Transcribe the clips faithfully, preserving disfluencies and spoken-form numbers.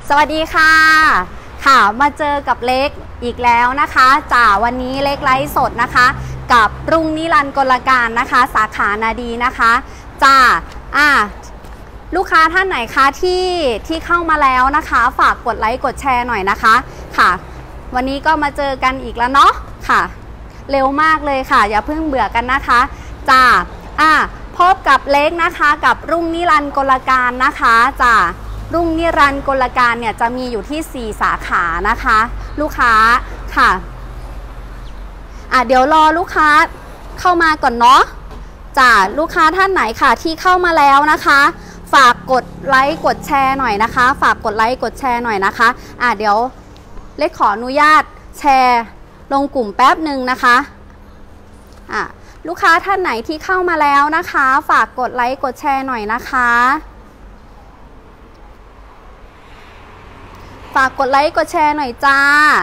สวัสดีค่ะค่ะมาเจอกับเล็กอีกแล้วนะคะจ้าวันนี้เล็กไลฟ์สดนะคะกับรุ่งนิรันดร์กลการนะคะสาขานาดีนะคะจ้าอ่าลูกค้าท่านไหนคะที่ที่เข้ามาแล้วนะคะฝากกดไลค์กดแชร์หน่อยนะคะค่ะวันนี้ก็มาเจอกันอีกแล้วเนาะค่ะเร็วมากเลยค่ะอย่าเพิ่งเบื่อกันนะคะจ้าอ่าพบกับเล็กนะคะกับรุ่งนิรันดร์กลการนะคะจ้ารุ่งนิรันดร์กลการเนี่ยจะมีอยู่ที่สี่สาขานะคะลูกค้าค่ะอ่ะเดี๋ยวรอลูกค้าเข้ามาก่อนเนาะจ้าลูกค้าท่านไหนค่ะที่เข้ามาแล้วนะคะฝากกดไลค์กดแชร์หน่อยนะคะฝากกดไลค์กดแชร์หน่อยนะคะอ่ะเดี๋ยวเล็กขออนุญาตแชร์ลงกลุ่มแป๊บหนึ่งนะคะอ่ะลูกค้าท่านไหนที่เข้ามาแล้วนะคะฝากกดไลค์กดแชร์หน่อยนะคะฝากกดไลค์กดแชร์หน่อยจ้า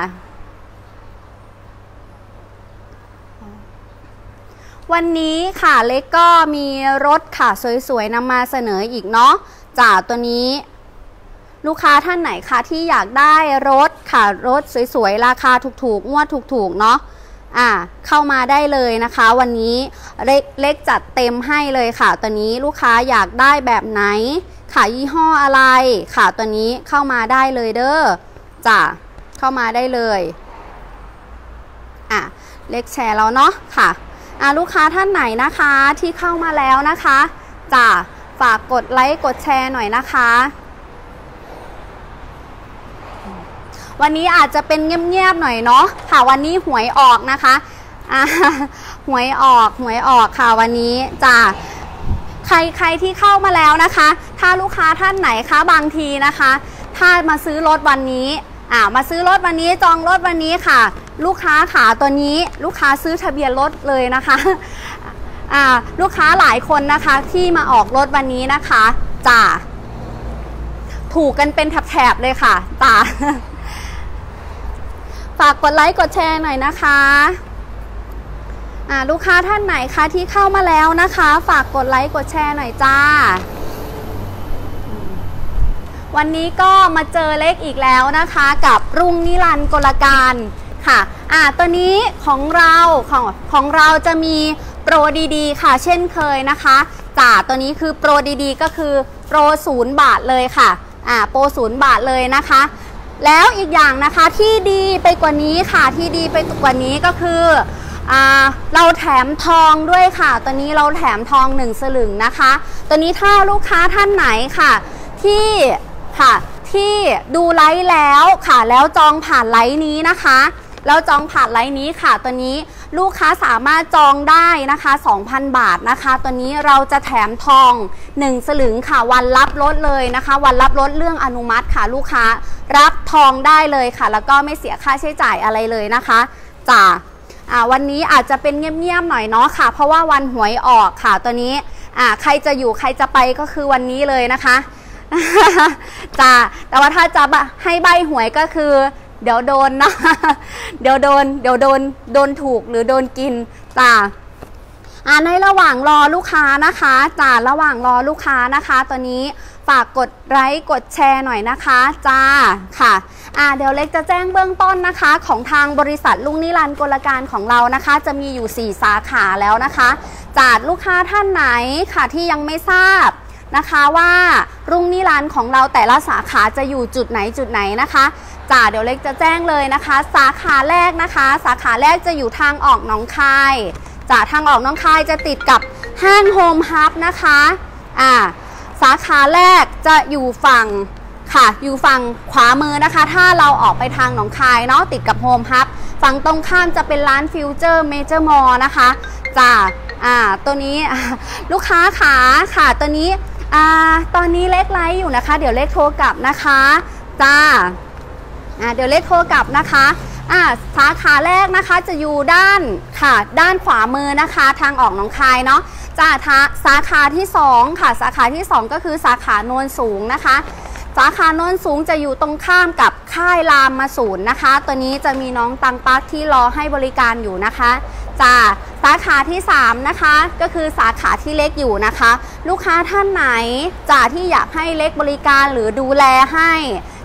วันนี้ค่ะเล็กก็มีรถค่ะสวยๆนำมาเสนออีกเนาะจ้าตัวนี้ลูกค้าท่านไหนคะที่อยากได้รถค่ะรถสวยๆราคาถูกๆงวดถูกๆเนาะอ่าเข้ามาได้เลยนะคะวันนี้เล็กเล็กจัดเต็มให้เลยค่ะตัวนี้ลูกค้าอยากได้แบบไหนค่ะยี่ห้ออะไรค่ะตัวนี้เข้ามาได้เลยเด้อจ้ะเข้ามาได้เลยอ่ะเล็กแชร์แล้วเนาะค่ะอ่ะลูกค้าท่านไหนนะคะที่เข้ามาแล้วนะคะจ้ะฝากกดไลค์กดแชร์หน่อยนะคะวันนี้อาจจะเป็นเงียบๆหน่อยเนาะค่ะวันนี้หวยออกนะคะอ่ะหวยออกหวยออกค่ะวันนี้จ้ะใครใครที่เข้ามาแล้วนะคะถ้าลูกค้าท่านไหนคะบางทีนะคะถ้ามาซื้อรถวันนี้อ่ามาซื้อรถวันนี้จองรถวันนี้ค่ะลูกค้าขาตัวนี้ลูกค้าซื้อทะเบียนรถเลยนะคะอ่าลูกค้าหลายคนนะคะที่มาออกรถวันนี้นะคะจ้าถูกกันเป็นแถบๆเลยค่ะจ้าฝากกดไลค์กดแชร์หน่อยนะคะลูกค้าท่านไหนคะที่เข้ามาแล้วนะคะฝากกดไลค์กดแชร์หน่อยจ้าวันนี้ก็มาเจอเล็กอีกแล้วนะคะกับรุ่งนิรันดร์กลการค่ะอ่าตัวนี้ของเราของของเราจะมีโปรดีๆค่ะเช่นเคยนะคะจ้าตัวนี้คือโปรดีๆก็คือโปรศูนย์บาทเลยค่ะอ่าโปรศูนย์บาทเลยนะคะแล้วอีกอย่างนะคะที่ดีไปกว่านี้ค่ะที่ดีไปกว่านี้ก็คือเราแถมทองด้วยค่ะตัวนี้เราแถมทองหนึ่งสลึงนะคะตัวนี้ถ้าลูกค้าท่านไหนค่ะที่ค่ะที่ดูไลฟ์แล้วค่ะแล้วจองผ่านไลฟ์นี้นะคะแล้วจองผ่านไลฟ์นี้ค่ะตัวนี้ลูกค้าสามารถจองได้นะคะ สองพัน บาทนะคะตัวนี้เราจะแถมทองหนึ่งสลึงค่ะวันรับรถเลยนะคะวันรับรถเรื่องอนุมัติค่ะลูกค้ารับทองได้เลยค่ะแล้วก็ไม่เสียค่าใช้จ่ายอะไรเลยนะคะจ้าอ่าวันนี้อาจจะเป็นเงียบๆหน่อยเนาะค่ะเพราะว่าวันหวยออกค่ะตัวนี้อ่าใครจะอยู่ใครจะไปก็คือวันนี้เลยนะคะจ้าแต่ว่าถ้าจะให้ใบหวยก็คือเดี๋ยวโดนนะเดี๋ยวโดนเดี๋ยวโดนโดนถูกหรือโดนกินจ้าอ่าในระหว่างรอลูกค้านะคะจ้าระหว่างรอลูกค้านะคะตัวนี้ฝากกดไลค์กดแชร์หน่อยนะคะจ้าค่ะอ่าเดี๋ยวเล็กจะแจ้งเบื้องต้นนะคะของทางบริษัทรุ่งนิรันดร์กลการของเรานะคะจะมีอยู่สี่สาขาแล้วนะคะจากลูกค้าท่านไหนค่ะที่ยังไม่ทราบนะคะว่ารุ่งนิรันดร์ของเราแต่ละสาขาจะอยู่จุดไหนจุดไหนนะคะจ้าเดี๋ยวเล็กจะแจ้งเลยนะคะสาขาแรกนะคะสาขาแรกจะอยู่ทางออกหนองคายจ้าทางออกหนองคายจะติดกับห้างโฮมฮับนะคะอ่าสาขาแรกจะอยู่ฝั่งค่ะอยู่ฝั่งขวามือนะคะถ้าเราออกไปทางหนองคายเนาะติดกับโฮมฮับฝั่งตรงข้ามจะเป็นร้านฟิวเจอร์เมเจอร์มอลล์นะคะจ้าอ่าตัวนี้ลูกค้าขาค่ะตัวนี้อ่าตอนนี้เล็กไลฟ์อยู่นะคะเดี๋ยวเล็กโทรกลับนะคะจ้าอ่าเดี๋ยวเล็กโทรกลับนะคะอ่าสาขาแรกนะคะจะอยู่ด้านค่ะด้านขวามือนะคะทางออกหนองคายเนาะจ้าสาขาที่สองค่ะสาขาที่สองก็คือสาขาโนนสูงนะคะสาขาโนนสูงจะอยู่ตรงข้ามกับค่ายรามมาศูนย์นะคะตัวนี้จะมีน้องตังปักที่รอให้บริการอยู่นะคะจ้าสาขาที่สามนะคะก็คือสาขาที่เล็กอยู่นะคะลูกค้าท่านไหนจ้าที่อยากให้เล็กบริการหรือดูแลให้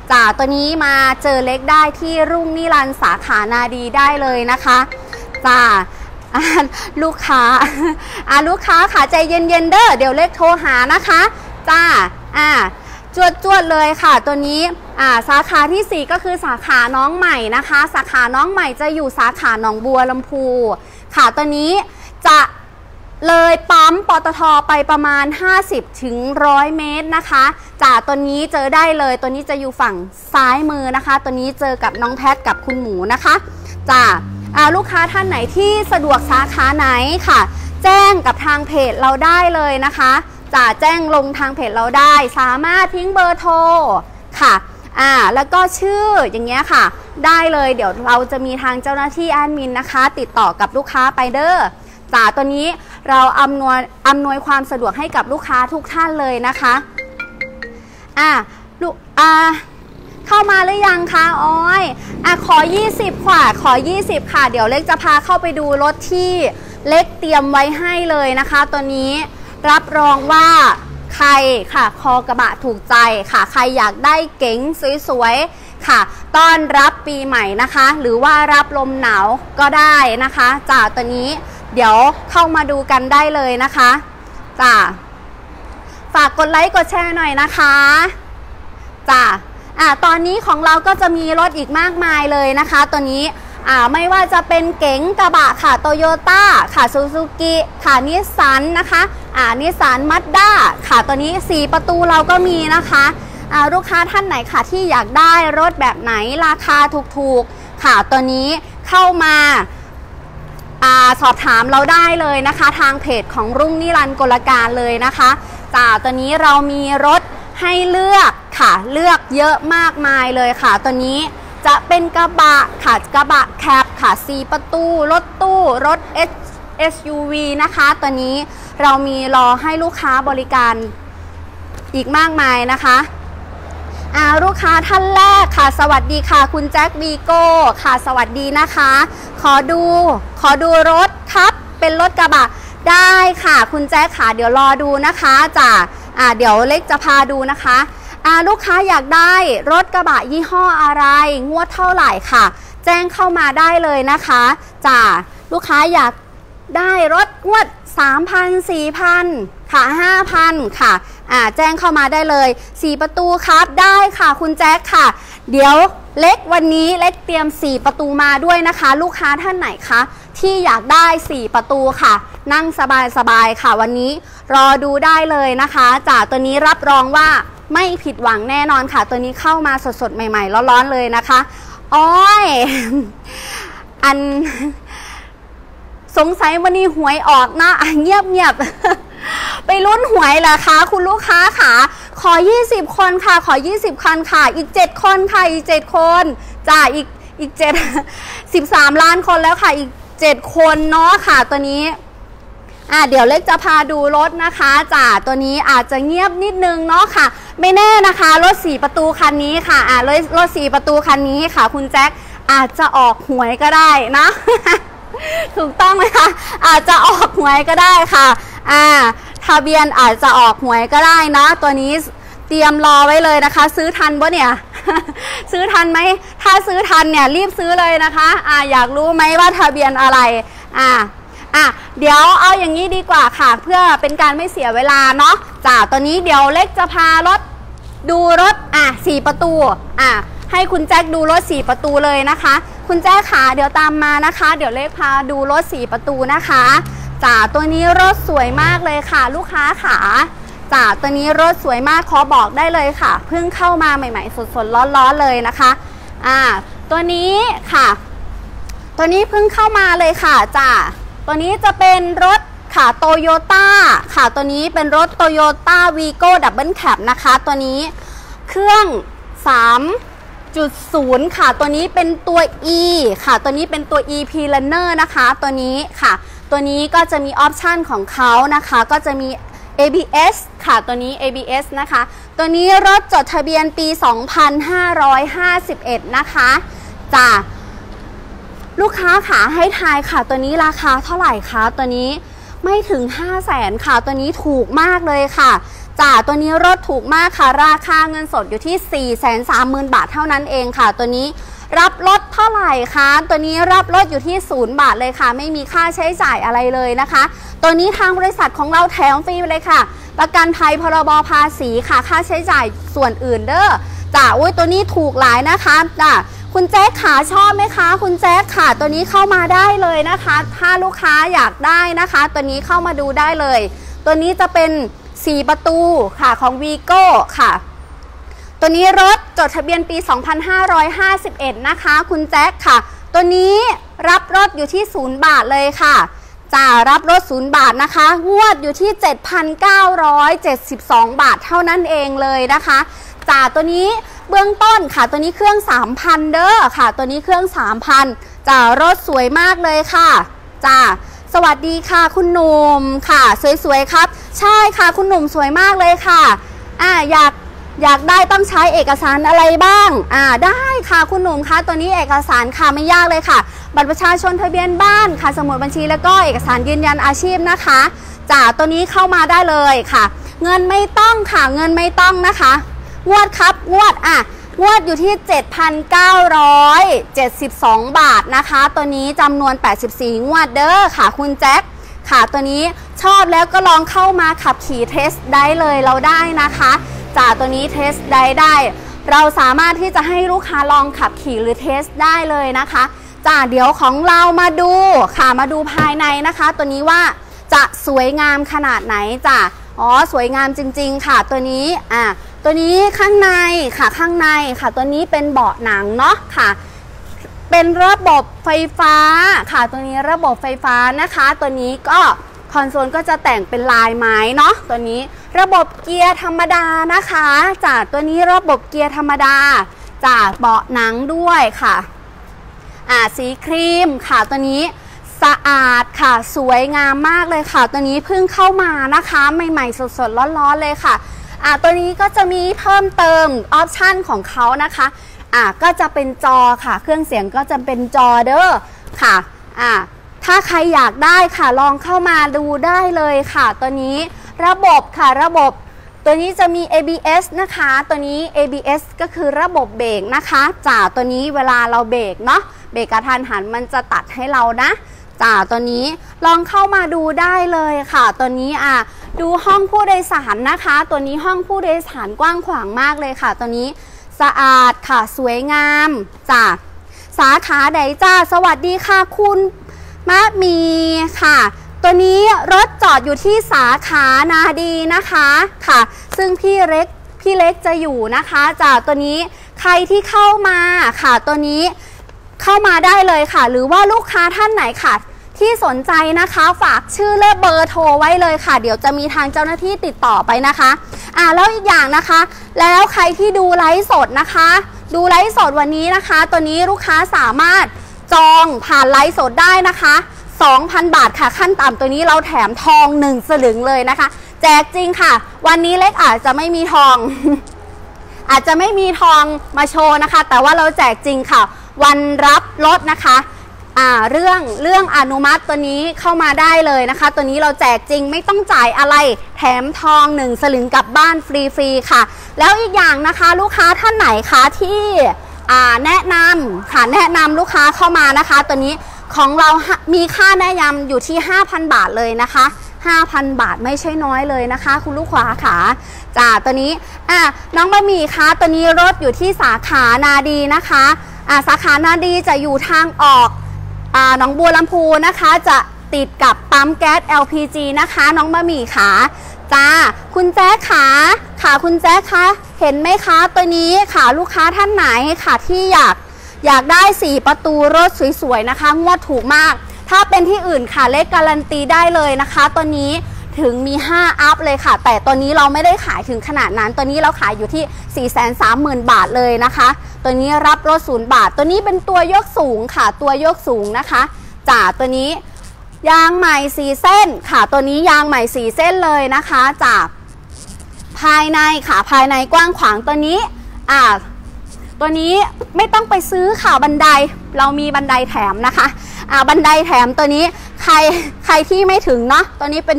จ้าตัวนี้มาเจอเล็กได้ที่รุ่งนิรันดร์สาขานาดีได้เลยนะคะจ้าลูกค้าอ่าลูกค้าค่ะใจเย็นๆเด้อเดี๋ยวเล็กโทรหานะคะจ้าอ่าจวดจวดเลยค่ะตัวนี้อ่าสาขาที่สี่ก็คือสาขาน้องใหม่นะคะสาขาน้องใหม่จะอยู่สาขาหนองบัวลำพูค่ะตัวนี้จะเลยปั๊มปตทไปประมาณห้าสิบถึงหนึ่งร้อยเมตรนะคะจากตัวนี้เจอได้เลยตัวนี้จะอยู่ฝั่งซ้ายมือนะคะตัวนี้เจอกับน้องแพทกับคุณหมูนะคะจ้าลูกค้าท่านไหนที่สะดวกสาขาไหนค่ะแจ้งกับทางเพจเราได้เลยนะคะจะแจ้งลงทางเพจเราได้สามารถทิ้งเบอร์โทรค่ะอ่าแล้วก็ชื่ออย่างเงี้ยค่ะได้เลยเดี๋ยวเราจะมีทางเจ้าหน้าที่แอดมินนะคะติดต่อกับลูกค้าไปเด้อจ้าตัวนี้เราอำนวยอำนวยความสะดวกให้กับลูกค้าทุกท่านเลยนะคะอ่าลูกอ่าเข้ามาหรือยังคะอ้อยอ่ะขอยี่สิบค่ะขอยี่สิบค่ะเดี๋ยวเล็กจะพาเข้าไปดูรถที่เล็กเตรียมไว้ให้เลยนะคะตัวนี้รับรองว่าใครค่ะคอกระบะถูกใจค่ะใครอยากได้เก๋งสวยๆค่ะต้อนรับปีใหม่นะคะหรือว่ารับลมหนาวก็ได้นะคะจ้าตัวนี้เดี๋ยวเข้ามาดูกันได้เลยนะคะจ้าฝากกดไลค์กดแชร์หน่อยนะคะจ้าอ่าตอนนี้ของเราก็จะมีรถอีกมากมายเลยนะคะตัวนี้อ่าไม่ว่าจะเป็นเก๋งกระบะค่ะโตโยต้าค่ะซูซูกิค่ะนิสสันนะคะอ่านิสสันมัดด้าค่ะตัวนี้สี่ประตูเราก็มีนะคะอ่าลูกค้าท่านไหนค่ะที่อยากได้รถแบบไหนราคาถูกๆค่ะตัวนี้เข้ามาอ่าสอบถามเราได้เลยนะคะทางเพจของรุ่งนิรันดร์กลการเลยนะคะจ้าตัวนี้เรามีรถให้เลือกค่ะเลือกเยอะมากมายเลยค่ะตัวนี้จะเป็นกระบะค่ะกระบะแคปค่ะสี่ประตูรถตู้รถ เอส ยู วี นะคะตัวนี้เรามีรอให้ลูกค้าบริการอีกมากมายนะคะอ่าลูกค้าท่านแรกค่ะสวัสดีค่ะคุณแจ็ควีโก้ค่ะสวัสดีนะคะขอดูขอดูรถครับเป็นรถกระบะได้ค่ะคุณแจ็คค่ะเดี๋ยวรอดูนะคะจ้ะอ่าเดี๋ยวเล็กจะพาดูนะคะอ่าลูกค้าอยากได้รถกระบะยี่ห้ออะไรงวดเท่าไหร่ค่ะแจ้งเข้ามาได้เลยนะคะจ้ะลูกค้าอยากได้รถงวด สามพัน สี่พัน ค่ะ ห้าพัน ค่ะอ่าแจ้งเข้ามาได้เลยสี่ประตูครับได้ค่ะคุณแจ็คค่ะเดี๋ยวเล็กวันนี้เล็กเตรียมสี่ประตูมาด้วยนะคะลูกค้าท่านไหนคะที่อยากได้สี่ประตูค่ะนั่งสบายๆค่ะวันนี้รอดูได้เลยนะคะจากตัวนี้รับรองว่าไม่ผิดหวังแน่นอนค่ะตัวนี้เข้ามาสดๆใหม่ๆร้อนๆเลยนะคะอ้อยอันสงสัยวันนี้หวยออกนะเงียบๆไปลุ้นหวยเหรอคะคุณลูกค้าค่ะขอยี่สิบคนค่ะขอยี่สิบคันค่ะอีกเจ็ดคนค่ะอีกเจ็ดคนจ้าอีกอีกเจ็ด สิบสามล้านคนแล้วค่ะอีกเจ็ดคนเนาะค่ะตัวนี้อ่าเดี๋ยวเล็กจะพาดูรถนะคะจ้าตัวนี้อาจจะเงียบนิดนึงเนาะค่ะไม่แน่นะคะรถสี่ประตูคันนี้ค่ะอ่ารถรถสี่ประตูคันนี้ค่ะคุณแจ็คอาจจะออกหวยก็ได้นะ ถูกต้องไหมคะอาจจะออกหวยก็ได้ค่ะอ่าทะเบียนอาจจะออกหวยก็ได้นะตัวนี้เตรียมรอไว้เลยนะคะซื้อทันปะเนี่ย ซื้อทันไหมถ้าซื้อทันเนี่ยรีบซื้อเลยนะคะอ่าอยากรู้ไหมว่าทะเบียนอะไรอ่าอ่ะเดี๋ยวเอาอย่างนี้ดีกว่าค่ะเพื่อเป็นการไม่เสียเวลาเนาะจ้าตัวนี้เดี๋ยวเล็กจะพารถดูรถอ่ะสี่ประตูอ่ะให้คุณแจ็คดูรถสี่ประตูเลยนะคะคุณแจ็คขาเดี๋ยวตามมานะคะเดี๋ยวเล็กพาดูรถสี่ประตูนะคะจ้าตัวนี้รถสวยมากเลยค่ะลูกค้าขาจ้าตัวนี้รถสวยมากขอบอกได้เลยค่ะเพิ่งเข้ามาใหม่ๆสดๆร้อนๆเลยนะคะอ่าตัวนี้ค่ะตัวนี้เพิ่งเข้ามาเลยค่ะจ้าตัวนี้จะเป็นรถค่ะโตโยต้าค่ะตัวนี้เป็นรถโตโยต้าวีโก้ดับเบิลแคปนะคะตัวนี้เครื่อง สามจุดศูนย์ ค่ะตัวนี้เป็นตัว E ค่ะตัวนี้เป็นตัว E Planner นะคะตัวนี้ค่ะตัวนี้ก็จะมีออปชันของเขานะคะก็จะมี เอ บี เอส ค่ะตัวนี้ เอ บี เอส นะคะตัวนี้รถจดทะเบียนปี สองพันห้าร้อยห้าสิบเอ็ด นะคะจ้าลูกค้าขาให้ทายค่ะตัวนี้ราคาเท่าไหร่คะตัวนี้ไม่ถึง ห้าแสน ค่ะตัวนี้ถูกมากเลยค่ะจ้าตัวนี้รถถูกมากค่ะราคาเงินสดอยู่ที่ สี่แสนสามหมื่น บาทเท่านั้นเองค่ะตัวนี้รับรถเท่าไหร่คะตัวนี้รับรถอยู่ที่ศูนย์บาทเลยค่ะไม่มีค่าใช้จ่ายอะไรเลยนะคะตัวนี้ทางบริษัทของเราแถมฟรีเลยค่ะประกันภัยพรบภาษีค่ะค่าใช้จ่ายส่วนอื่นเด้อจ้าอุ้ยตัวนี้ถูกหลายนะคะจ้าคุณแจ๊คขาชอบไหมคะคุณแจ๊คค่ะตัวนี้เข้ามาได้เลยนะคะถ้าลูกค้าอยากได้นะคะตัวนี้เข้ามาดูได้เลยตัวนี้จะเป็นสี่ประตูค่ะของ วีโก้ ค่ะตัวนี้รถจดทะเบียนปี สองพันห้าร้อยห้าสิบเอ็ด นะคะคุณแจ๊คค่ะตัวนี้รับรถอยู่ที่ศูนย์บาทเลยค่ะจะรับรถศูนย์บาทนะคะงวดอยู่ที่ เจ็ดพันเก้าร้อยเจ็ดสิบสอง บาทเท่านั้นเองเลยนะคะจ่าตัวนี้เบื้องต้นค่ะตัวนี้เครื่อง สามพัน เด้อค่ะตัวนี้เครื่อง สามพัน จ่ารถสวยมากเลยค่ะจ่าสวัสดีค่ะคุณหนุ่มค่ะสวยๆครับใช่ค่ะคุณหนุ่มสวยมากเลยค่ะอ่าอยากอยากได้ต้องใช้เอกสารอะไรบ้างอ่าได้ค่ะคุณหนุ่มคะตัวนี้เอกสารค่ะไม่ยากเลยค่ะบัตรประชาชนทะเบียนบ้านค่ะสมุดบัญชีแล้วก็เอกสารยืนยันอาชีพนะคะจ่าตัวนี้เข้ามาได้เลยค่ะเงินไม่ต้องค่ะเงินไม่ต้องนะคะงวดครับงวดอ่ะงวดอยู่ที่ เจ็ดพันเก้าร้อยเจ็ดสิบสอง บาทนะคะตัวนี้จำนวนแปดสิบสี่งวดเด้อค่ะคุณแจ็คค่ะตัวนี้ชอบแล้วก็ลองเข้ามาขับขี่เทสได้เลยเราได้นะคะจากตัวนี้เทสได้ได้เราสามารถที่จะให้ลูกค้าลองขับขี่หรือเทสได้เลยนะคะจ้าเดี๋ยวของเรามาดูค่ะมาดูภายในนะคะตัวนี้ว่าจะสวยงามขนาดไหนจ้ะอ๋อสวยงามจริงๆค่ะตัวนี้อ่ะตัวนี้ข้างในค่ะข้างในค่ะตัวนี้เป็นเบาะหนังเนาะค่ะเป็นระบบไฟฟ้าค่ะตัวนี้ระบบไฟฟ้านะคะตัวนี้ก็คอนโซลก็จะแต่งเป็นลายไม้เนาะตัวนี้ระบบเกียร์ธรรมดานะคะจากตัวนี้ระบบเกียร์ธรรมดาจากเบาะหนังด้วยค่ะอ่าสีครีมค่ะตัวนี้สะอาดค่ะสวยงามมากเลยค่ะตัวนี้เพิ่งเข้ามานะคะใหม่ๆสดๆร้อนๆเลยค่ะอ่าตัวนี้ก็จะมีเพิ่มเติมออปชันของเขานะคะอ่าก็จะเป็นจอค่ะเครื่องเสียงก็จะเป็นจอเด้อค่ะอ่าถ้าใครอยากได้ค่ะลองเข้ามาดูได้เลยค่ะตัวนี้ระบบค่ะระบบตัวนี้จะมี เอ บี เอส นะคะตัวนี้ เอ บี เอส ก็คือระบบเบรกนะคะจ่าตัวนี้เวลาเราเบรกเนาะเบรกกระทันหันมันจะตัดให้เรานะจ่าตัวนี้ลองเข้ามาดูได้เลยค่ะตัวนี้อ่ะดูห้องผู้โดยสารนะคะตัวนี้ห้องผู้โดยสารกว้างขวางมากเลยค่ะตัวนี้สะอาดค่ะสวยงามจ้ะสาขาใดจ้าสวัสดีค่ะคุณมะมีค่ะตัวนี้รถจอดอยู่ที่สาขานาดีนะคะค่ะซึ่งพี่เล็กพี่เล็กจะอยู่นะคะจากตัวนี้ใครที่เข้ามาค่ะตัวนี้เข้ามาได้เลยค่ะหรือว่าลูกค้าท่านไหนค่ะที่สนใจนะคะฝากชื่อและเบอร์โทรไว้เลยค่ะเดี๋ยวจะมีทางเจ้าหน้าที่ติดต่อไปนะคะอ่าแล้วอีกอย่างนะคะแล้วใครที่ดูไลฟ์สดนะคะดูไลฟ์สดวันนี้นะคะตัวนี้ลูกค้าสามารถจองผ่านไลฟ์สดได้นะคะสองพัน บาทค่ะขั้นต่ำตัวนี้เราแถมทองหนึ่งสลึงเลยนะคะแจกจริงค่ะวันนี้เล็กอาจจะไม่มีทอง อาจจะไม่มีทองมาโชว์นะคะแต่ว่าเราแจกจริงค่ะวันรับรถนะคะอ่าเรื่องเรื่องอนุมัติตัวนี้เข้ามาได้เลยนะคะตัวนี้เราแจกจริงไม่ต้องจ่ายอะไรแถมทองหนึ่งสลึงกลับบ้านฟรีๆค่ะแล้วอีกอย่างนะคะลูกค้าท่านไหนคะที่อ่าแนะนำค่ะแนะนำลูกค้าเข้ามานะคะตัวนี้ของเรามีค่าแนะนำอยู่ที่ ห้าพัน บาทเลยนะคะ ห้าพัน บาทไม่ใช่น้อยเลยนะคะคุณลูกค้าค่ะจ้าตัวนี้อ่ะน้องบะหมี่คะตัวนี้รถอยู่ที่สาขานาดีนะคะอ่าสาขานาดีจะอยู่ทางออกอ่าหนองบัวลำพูนะคะจะติดกับปั๊มแก๊ส แอล พี จี นะคะน้องบะหมี่ค่ะจ้าคุณแจ๊คค่ะค่ะคุณแจ๊คคะเห็นไหมคะตัวนี้ค่ะลูกค้าท่านไหนค่ะที่อยากอยากได้สี่ประตูรถสวยๆนะคะงวดถูกมากถ้าเป็นที่อื่นค่ะเลขการันตีได้เลยนะคะตัวนี้ถึงมีห้าอัพเลยค่ะแต่ตัวนี้เราไม่ได้ขายถึงขนาดนั้นตัวนี้เราขายอยู่ที่ สี่แสนสามหมื่น บาทเลยนะคะตัวนี้รับรถศูนย์บาทตัวนี้เป็นตัวยกสูงค่ะตัวยกสูงนะคะจ่าตัวนี้ยางใหม่สี่เส้นค่ะตัวนี้ยางใหม่สี่เส้นเลยนะคะจากภายในค่ะภายในกว้างขวางตัวนี้อ่าตัวนี้ไม่ต้องไปซื้อค่ะบันไดเรามีบันไดแถมนะคะอ่าบันไดแถมตัวนี้ใครใครที่ไม่ถึงเนาะตัวนี้เป็นยก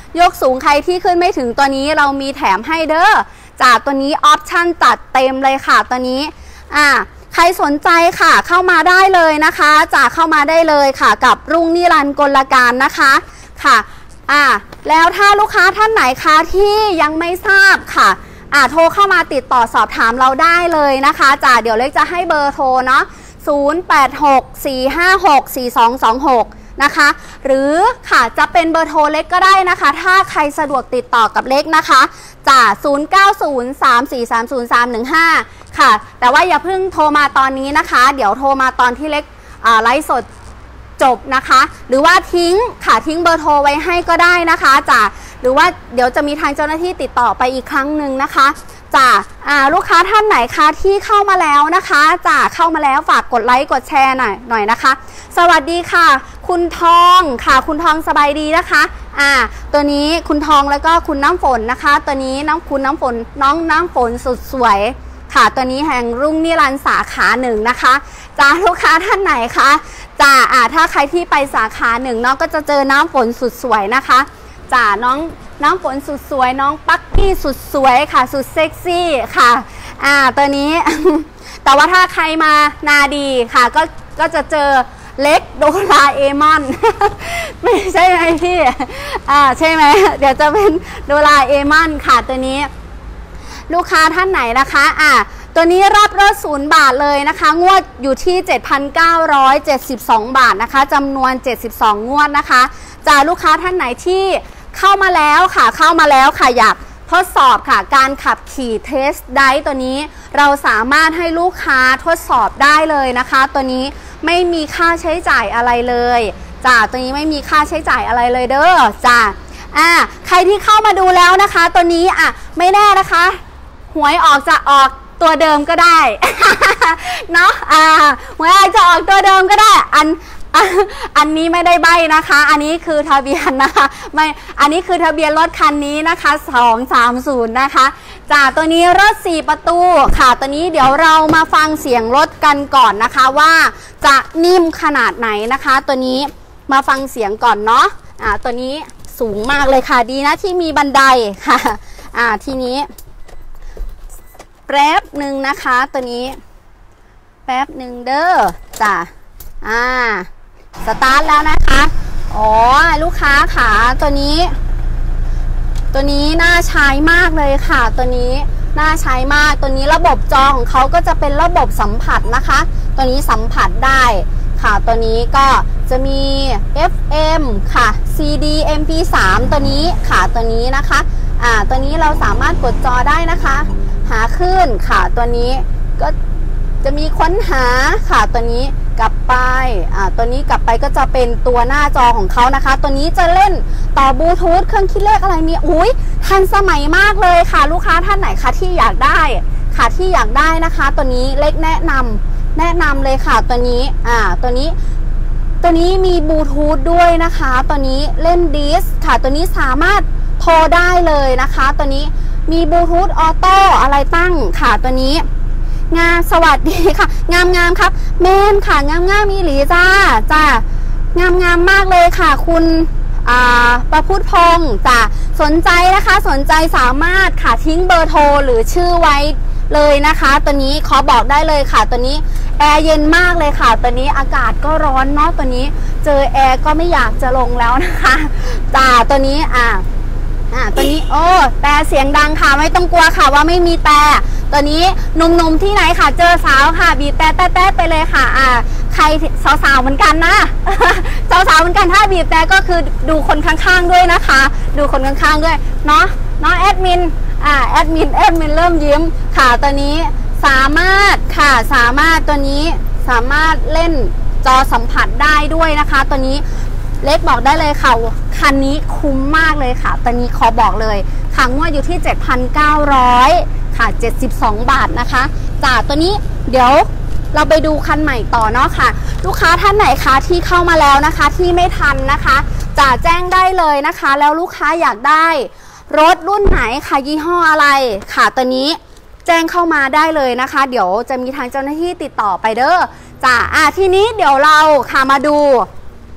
ยกสูงใครที่ขึ้นไม่ถึงตัวนี้เรามีแถมให้เด้อจากตัวนี้ออปชั่นจัดเต็มเลยค่ะตัวนี้อ่าใครสนใจค่ะเข้ามาได้เลยนะคะจากเข้ามาได้เลยค่ะกับรุ่งนิรันดร์กลการนะคะค่ะอ่าแล้วถ้าลูกค้าท่านไหนคะที่ยังไม่ทราบค่ะอ่าโทรเข้ามาติดต่อสอบถามเราได้เลยนะคะจ่าเดี๋ยวเล็กจะให้เบอร์โทรเนาะศูนย์ แปด หก สี่ ห้า หก สี่ สอง สอง หกนะคะหรือค่ะจะเป็นเบอร์โทรเล็กก็ได้นะคะถ้าใครสะดวกติดต่อกับเล็กนะคะจ่าศูนย์ เก้า ศูนย์ สาม สี่ สาม ศูนย์ สาม หนึ่ง ห้าค่ะแต่ว่าอย่าเพิ่งโทรมาตอนนี้นะคะเดี๋ยวโทรมาตอนที่เล็กไลฟ์สดจบนะคะหรือว่าทิ้งค่ะทิ้งเบอร์โทรไว้ให้ก็ได้นะคะจ่าหรือว่าเดี๋ยวจะมีทางเจ้าหน้าที่ติดต่อไปอีกครั้งหนึ่งนะคะจ่าลูกค้าท่านไหนคะที่เข้ามาแล้วนะคะจ่าเข้ามาแล้วฝากกดไลค์กดแชร์หน่อยหน่อยนะคะสวัสดีค่ะคุณทองค่ะคุณทองสบายดีนะคะอ่าตัวนี้คุณทองแล้วก็คุณน้ำฝนนะคะตัวนี้น้องคุณน้ำฝนน้องน้ำฝนสุดสวยค่ะตัวนี้แห่งรุ่งนิรันดร์สาขาหนึ่งนะคะจ้าลูกค้าท่านไหนคะจ้าอ่าถ้าใครที่ไปสาขาหนึ่งเนาะก็จะเจอน้ำฝนสุดสวยนะคะจ้าน้องน้องฝนสุดสวยน้องปักกี้สุดสวยค่ะสุดเซ็กซี่ค่ะอ่าตัวนี้ แต่ว่าถ้าใครมานาดีค่ะก็ก็จะเจอเล็กโดราเอมอน ไม่ใช่ไหมพี่อ่าใช่ไหมเดี๋ยวจะเป็นโดราเอมอนค่ะตัวนี้ลูกค้าท่านไหนนะคะอ่าตัวนี้รับรถศูนย์บาทเลยนะคะงวดอยู่ที่ เจ็ดพันเก้าร้อยเจ็ดสิบสอง บาทนะคะจำนวนเจ็ดสิบสองงวดนะคะจากลูกค้าท่านไหนที่เข้ามาแล้วค่ะเข้ามาแล้วค่ะอยากทดสอบค่ะการขับขี่เทสไดร์ตัวนี้เราสามารถให้ลูกค้าทดสอบได้เลยนะคะตัวนี้ไม่มีค่าใช้จ่ายอะไรเลยจ้าตัวนี้ไม่มีค่าใช้จ่ายอะไรเลยเด้อจ้าอ่าใครที่เข้ามาดูแล้วนะคะตัวนี้อ่ะไม่แน่นะคะหวยออกจะออกตัวเดิมก็ได้ เนาะอ่าหวยออกจะออกตัวเดิมก็ได้อันอันนี้ไม่ได้ใบนะคะอันนี้คือทะเบียนนะคะไม่อันนี้คือทะเบียนรถคันนี้นะคะสองสามศูนย์นะคะจากตัวนี้รถสี่ประตูค่ะตัวนี้เดี๋ยวเรามาฟังเสียงรถกันก่อนนะคะว่าจะนิ่มขนาดไหนนะคะตัวนี้มาฟังเสียงก่อนเนาะอ่าตัวนี้สูงมากเลยค่ะดีนะที่มีบันไดค่ะอ่าทีนี้แป๊บหนึ่งนะคะตัวนี้แป๊บหนึ่งเด้อจ้ะอ่าสตาร์ทแล้วนะคะอ๋อลูกค้าค่ะตัวนี้ตัวนี้น่าใช้มากเลยค่ะตัวนี้น่าใช้มากตัวนี้ระบบจอของเขาก็จะเป็นระบบสัมผัสนะคะตัวนี้สัมผัสได้ค่ะตัวนี้ก็จะมี เอฟ เอ็ม ค่ะ ซี ดี เอ็ม พี สาม ตัวนี้ค่ะตัวนี้นะคะอ่าตัวนี้เราสามารถกดจอได้นะคะหาคลื่นค่ะตัวนี้ก็จะมีค้นหาค่ะตัวนี้กลับไปอ่าตัวนี้กลับไปก็จะเป็นตัวหน้าจอของเขานะคะตัวนี้จะเล่นต่อบลูทูธเครื่องคิดเลขอะไรมีอุ้ยทันสมัยมากเลยค่ะลูกค้าท่านไหนคะที่อยากได้ค่ะที่อยากได้นะคะตัวนี้เล็กแนะนำแนะนำเลยค่ะตัวนี้อ่าตัวนี้ตัวนี้มีบลูทูธด้วยนะคะตัวนี้เล่นดิสค่ะตัวนี้สามารถโทรได้เลยนะคะตัวนี้มีบลูทูธออโต้อะไรตั้งค่ะตัวนี้งามสวัสดีค่ะงามงามครับแม่นค่ะงามงามมีหลีจ้าจ้างามงามมากเลยค่ะคุณอ่าประพุทธพงศ์จ้าสนใจนะคะสนใจสามารถค่ะทิ้งเบอร์โทรหรือชื่อไว้เลยนะคะตัวนี้ขอบอกได้เลยค่ะตัวนี้แอร์เย็นมากเลยค่ะตัวนี้อากาศก็ร้อนเนาะตัวนี้เจอแอร์ก็ไม่อยากจะลงแล้วนะคะจ้าตัวนี้อ่าอ่าตัวนี้โอ้แต่เสียงดังค่ะไม่ต้องกลัวค่ะว่าไม่มีแต่ตัวนี้หนุ่มๆที่ไหนค่ะเจอสาวค่ะบีบแต่แต้ๆไปเลยค่ะอ่าใครสาวๆเหมือนกันนะสาวๆเหมือนกันถ้าบีบแต่ก็คือดูคนข้างๆด้วยนะคะดูคนข้างๆด้วยเนาะเนาะแอดมินอ่าแอดมินแอดมินเริ่มยิ้มค่ะตัวนี้สามารถค่ะสามารถตัวนี้สามารถเล่นจอสัมผัสได้ด้วยนะคะตัวนี้เล็กบอกได้เลยค่ะคันนี้คุ้มมากเลยค่ะตอนนี้ขอบอกเลยค่ะงวดอยู่ที่ เจ็ดพันเก้าร้อย ค่ะเจ็ดสิบสองบาทนะคะจากตัวนี้เดี๋ยวเราไปดูคันใหม่ต่อเนาะค่ะลูกค้าท่านไหนคะที่เข้ามาแล้วนะคะที่ไม่ทันนะคะจะแจ้งได้เลยนะคะแล้วลูกค้าอยากได้รถรุ่นไหนค่ะยี่ห้ออะไรค่ะตัวนี้แจ้งเข้ามาได้เลยนะคะเดี๋ยวจะมีทางเจ้าหน้าที่ติดต่อไปเด้อจ้าอ่ะทีนี้เดี๋ยวเราค่ะมาดู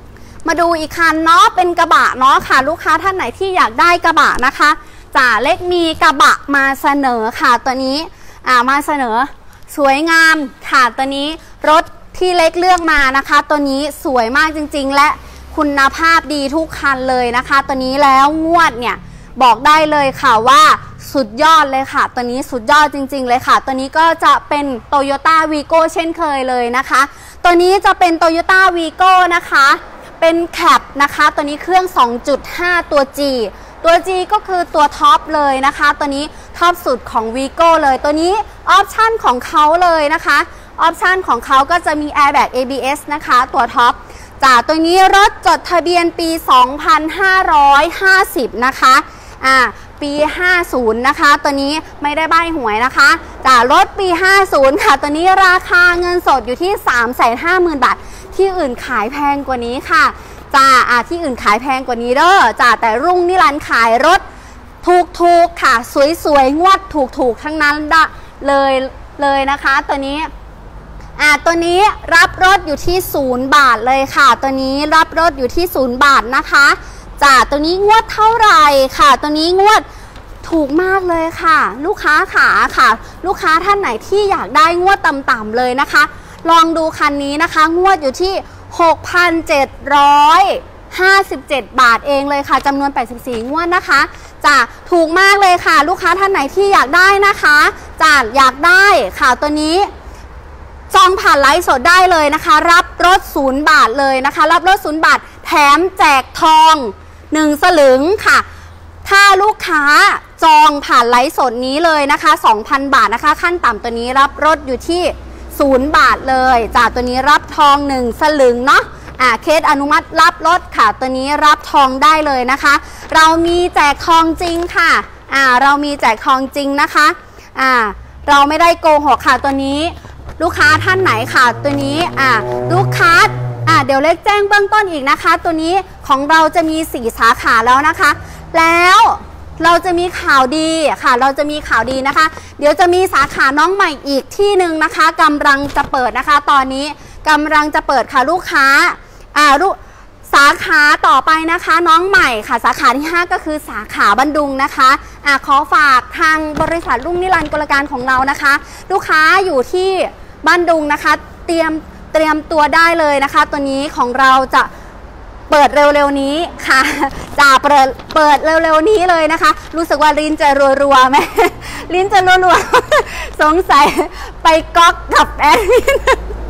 มาดูอีกคันเนาะเป็นกระบะเนาะค่ะลูกค้าท่านไหนที่อยากได้กระบะนะคะจ่าเล็กมีกระบะมาเสนอค่ะตัวนี้อ่ามาเสนอสวยงามค่ะตัวนี้รถที่เล็กเลือกมานะคะตัวนี้สวยมากจริงๆและคุณภาพดีทุกคันเลยนะคะตัวนี้แล้วงวดเนี่ยบอกได้เลยค่ะว่าสุดยอดเลยค่ะตัวนี้สุดยอดจริงๆเลยค่ะตัวนี้ก็จะเป็น Toyota Vigo เช่นเคยเลยนะคะตัวนี้จะเป็น Toyota Vigo นะคะเป็นแคปนะคะตัวนี้เครื่อง สองจุดห้า ตัว G ตัว G ก็คือตัวท็อปเลยนะคะตัวนี้ท็อปสุดของ Vigo เลยตัวนี้ออปชั่นของเขาเลยนะคะออปชันของเขาก็จะมี Airbag เอ บี เอส นะคะตัวท็อปจากตัวนี้รถจดทะเบียนปี สองพันห้าร้อยห้าสิบ นะคะอ่าปีห้าสิบนะคะตัวนี้ไม่ได้ใบ้หวยนะคะจากรถปีห้าสิบค่ะตัวนี้ราคาเงินสดอยู่ที่ สามแสนห้าหมื่น บาทที่อื่นขายแพงกว่านี้ค่ะจ้าอ่าที่อื่นขายแพงกว่านี้เด้อจ้าแต่รุ่งนิรันดร์ขายรถถูกๆค่ะสวยๆงวดถูกๆทั้งนั้นเลยเลยนะคะตัวนี้อ่าตัวนี้รับรถอยู่ที่ศูนย์บาทเลยค่ะตัวนี้รับรถอยู่ที่ศูนย์บาทนะคะจ้าตัวนี้งวดเท่าไหร่ค่ะตัวนี้งวดถูกมากเลยค่ะลูกค้าขาค่ะลูกค้าท่านไหนที่อยากได้งวดต่ำๆเลยนะคะลองดูคันนี้นะคะงวดอยู่ที่ หกพันเจ็ดร้อยห้าสิบเจ็ด บาทเองเลยค่ะจำนวนแปดสิบสี่งวดนะคะจ้าถูกมากเลยค่ะลูกค้าท่านไหนที่อยากได้นะคะจ้าอยากได้ค่ะตัวนี้จองผ่านไลฟ์สดได้เลยนะคะรับรถศูนย์บาทเลยนะคะรับรถศูนย์บาทแถมแจกทองหนึ่งสลึงค่ะถ้าลูกค้าจองผ่านไลฟ์สดนี้เลยนะคะ สองพัน บาทนะคะขั้นต่ำตัวนี้รับรถอยู่ที่ศูนย์บาทเลยจากตัวนี้รับทองหนึ่งสลึงเนาะอ่าเคสอนุมัติรับรถค่ะตัวนี้รับทองได้เลยนะคะเรามีแจกทองจริงค่ะอ่าเรามีแจกทองจริงนะคะอ่าเราไม่ได้โกหกค่ะตัวนี้ลูกค้าท่านไหนค่ะตัวนี้อ่าลูกค้าอ่าเดี๋ยวเล็กแจ้งเบื้องต้นอีกนะคะตัวนี้ของเราจะมีสี่สาขาแล้วนะคะแล้วเราจะมีข่าวดีค่ะเราจะมีข่าวดีนะคะเดี๋ยวจะมีสาขาน้องใหม่อีกที่หนึ่งนะคะกำลังจะเปิดนะคะตอนนี้กำลังจะเปิดค่ะลูกค้าอ่าลูกสาขาต่อไปนะคะน้องใหม่ค่ะสาขาที่ห้าก็คือสาขาบันดุงนะคะอ่าขอฝากทางบริษัทรุ่งนิรันดร์กลการของเรานะคะลูกค้าอยู่ที่บันดุงนะคะเตรียมเตรียมตัวได้เลยนะคะตัวนี้ของเราจะเปิดเร็วๆนี้ค่ะจะเปิดเปิดเร็วๆนี้เลยนะคะรู้สึกว่าลิ้นจะรัวๆไหมลิ้นจะรัวๆสงสัยไปก๊อกกับแอดมิน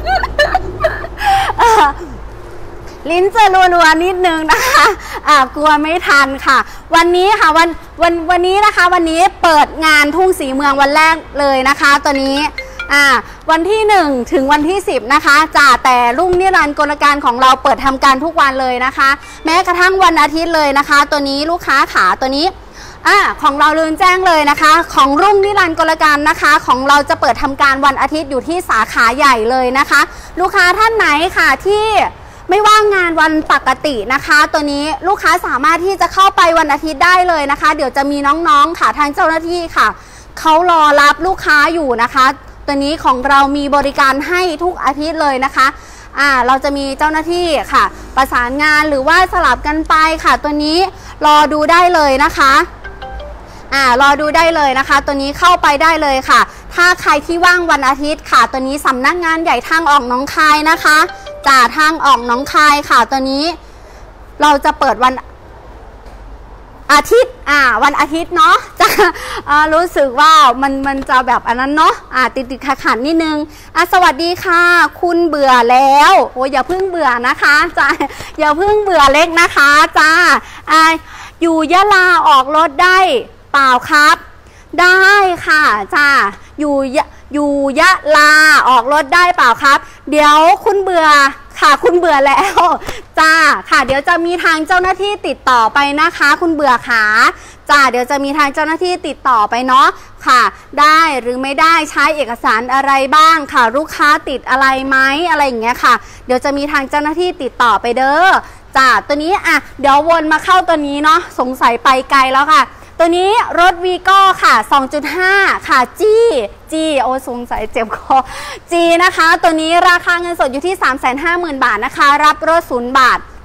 ลิ้นจะรัวๆนิดนึงนะคะอ่ากลัวไม่ทันค่ะวันนี้ค่ะวันวันวันนี้นะคะวันนี้เปิดงานทุ่งศรีเมืองวันแรกเลยนะคะตัวนี้อ่าวันที่หนึ่งถึงวันที่สิบนะคะจ่าแต่รุ่งนิรันดร์กลการของเราเปิดทำการทุกวันเลยนะคะแม้กระทั่งวันอาทิตย์เลยนะคะตัวนี้ลูกค้าขาตัวนี้อ่าของเราลืมแจ้งเลยนะคะของรุ่งนิรันดร์กลการนะคะของเราจะเปิดทำการวันอาทิตย์อยู่ที่สาขาใหญ่เลยนะคะลูกค้าท่านไหนค่ะที่ไม่ว่างงานวันปกตินะคะตัวนี้ลูกค้าสามารถที่จะเข้าไปวันอาทิตย์ได้เลยนะคะเดี๋ยวจะมีน้องๆค่ะทางเจ้าหน้าที่ค่ะเขารอรับลูกค้าอยู่นะคะตัวนี้ของเรามีบริการให้ทุกอาทิตย์เลยนะคะอ่าเราจะมีเจ้าหน้าที่ค่ะประสานงานหรือว่าสลับกันไปค่ะตัวนี้รอดูได้เลยนะคะอ่ารอดูได้เลยนะคะตัวนี้เข้าไปได้เลยค่ะถ้าใครที่ว่างวันอาทิตย์ค่ะตัวนี้สำนักงานใหญ่ทางออกหนองคายนะคะจ่าทางออกหนองคายค่ะตัวนี้เราจะเปิดวันอาทิตย์อ่าวันอาทิตย์เนาะจะรู้สึกว่ามันมันจะแบบอันนั้นเนาะอ่าติดติดขัดขัดนิดนึงอ่ะสวัสดีค่ะคุณเบื่อแล้วโอ้ยอย่าเพิ่งเบื่อนะคะจ้าอย่าเพิ่งเบื่อเล็กนะคะจ้าอ่าอยู่ยะลาออกรถได้เปล่าครับได้ค่ะจ้าอยู่อยู่ยะลาออกรถได้เปล่าครับเดี๋ยวคุณเบื่อค่ะคุณเบื่อแล้วจ้าค่ะเดี๋ยวจะมีทางเจ้าหน้าที่ติดต่อไปนะคะคุณเบื่อขาจ้าเดี๋ยวจะมีทางเจ้าหน้าที่ติดต่อไปเนาะค่ะได้หรือไม่ได้ใช้เอกสารอะไรบ้างค่ะลูกค้าติดอะไรไหมอะไรอย่างเงี้ยค่ะเดี๋ยวจะมีทางเจ้าหน้าที่ติดต่อไปเด้อจ้าตัวนี้อ่ะเดี๋ยววนมาเข้าตัวนี้เนาะสงสัยไปไกลแล้วค่ะตัวนี้รถวีโก้ค่ะ สองจุดห้า ค่ะจีจีโอ้สงสัยเจ็บคอจีนะคะตัวนี้ราคาเงินสดอยู่ที่ สามแสนห้าหมื่น บาทนะคะรับรถศูนย์บาท